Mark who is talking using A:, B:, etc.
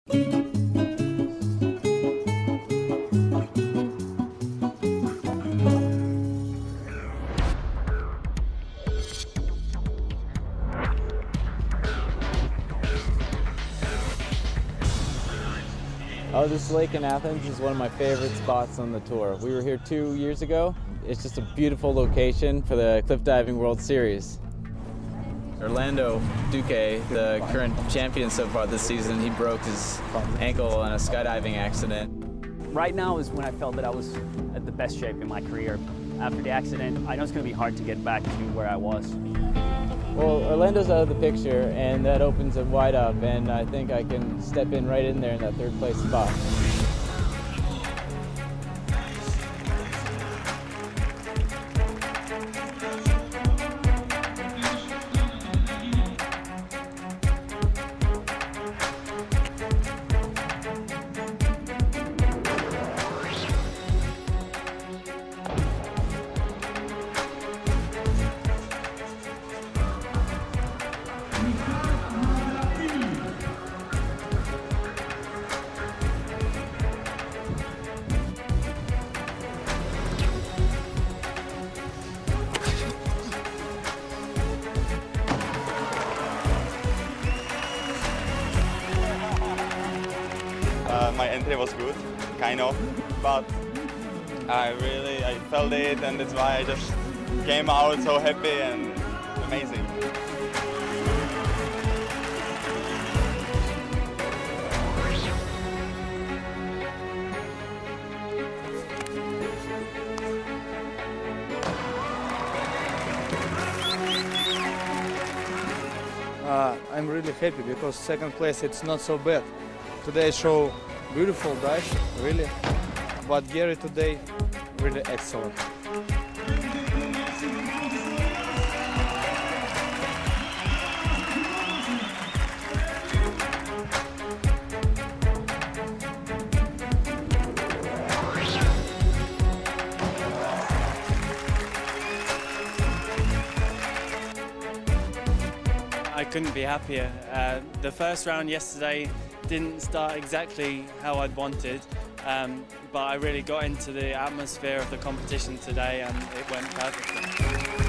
A: Oh, this lake in Athens is one of my favorite spots on the tour. We were here 2 years ago. It's just a beautiful location for the Cliff Diving World Series. Orlando Duque, the current champion so far this season, he broke his ankle in a skydiving accident.
B: Right now is when I felt that I was at the best shape in my career. After the accident, I know it's going to be hard to get back to where I was.
A: Well, Orlando's out of the picture, and that opens it wide up, and I think I can step in right in there in that third place spot.
C: My entry was good, kind of, but I felt it, and that's why I just came out so happy and amazing.
D: I'm really happy because second place it's not so bad. Today show beautiful dive, really, but Gary today really excellent.
E: I couldn't be happier. The first round yesterday didn't start exactly how I'd wanted, but I really got into the atmosphere of the competition today and it went perfectly.